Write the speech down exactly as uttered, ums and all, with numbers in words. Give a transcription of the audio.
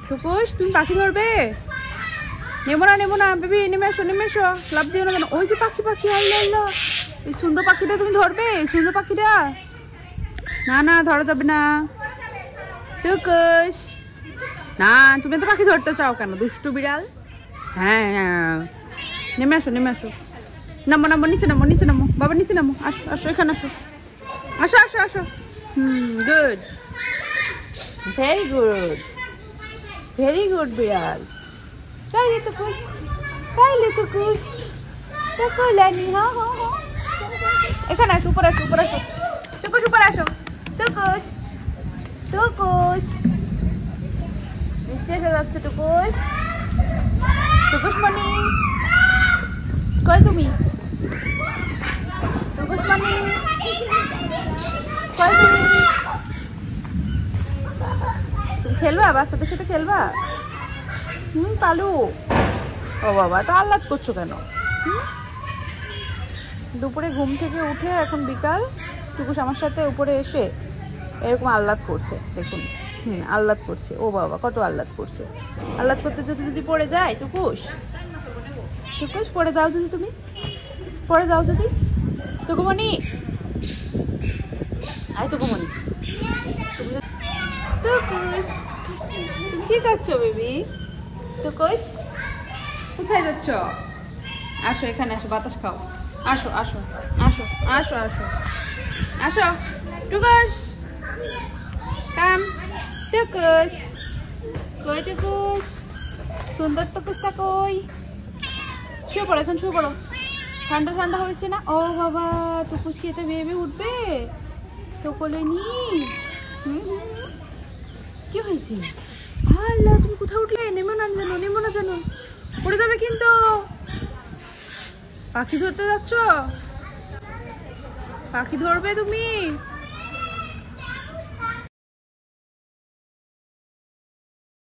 টুকুস তুমি পাখি ধরবে? নেবো না নেবো না বেবি, নেমে এসো নেমে এসো, লাভ দিও না কেন। ওই যে পাখি পাখি আল্লাহ আল্লাহ, এই সুন্দর পাখিটা তুমি ধরবে? এই সুন্দর পাখিটা না না ধরা যাবে না। টুকুস না, তুমি তো পাখি ধরতে চাও কেন দুষ্টু বিড়াল? হ্যাঁ হ্যাঁ নেমে আসো নেমে আসো, নামো নামো নিচে নামো নিচে নামো বাবা, নিচে নামো, আসো আসো এখানে আসো আসো আসো আসো। Hmm good, very good very good বিড়াল। তাইলে তো কুস, তাইলে তো কুস, তো কোলানি। হ্যাঁ হ্যাঁ হ্যাঁ এখানে আসো, উপরে আসো উপরে আসো, টুকুস উপরে আসো, টুকুস টুকুস বৃষ্টি এসে যাচ্ছে। টুকুস টুকুস মনি কই তুমি? টুকুস মনি কই তুমি? তুমি খেলবা বাচ্চাদের সাথে খেলবা? হুম পালু, ও বাবা তো আহ্লাদ করছো কেন? দুপুরে ঘুম থেকে উঠে এখন বিকাল, টুকুস আমার সাথে উপরে এসে এরকম আহ্লাদ করছে দেখুন। হুম আহ্লাদ করছে, ও বাবা কত আহ্লাদ করছে। আহ্লাদ করতে যদি যদি পড়ে যায় টুকুস, টুকুস পড়ে যাও যদি, তুমি পড়ে যাও যদি। টুকুমণি আয় টুকুমণি, টুকুস কি যাচ্ছ বেবি? টুকুস কোথায় যাচ্ছ? আসো এখানে আসো, বাতাস খাও, আসো আসো আসো আসো আসো আসো। টুকুস কাম, টুকুস কই? টুকুস সুন্দর টুকুসটা কই? শুয়ে পড়ো এখন, শুয়ে পড়ো, ঠান্ডা ঠান্ডা হয়েছে না? ও বাবা টুকুস খেতে ভেবে উঠবে তো কোলে নি। কি হয়েছে? আল্লাহ তুমি কোথায় উঠলে? নেমো না জানো, নেমো না জানো, পড়ে যাবে কিন্তু। পাখি ধরতে যাচ্ছ? পাখি ধরবে তুমি?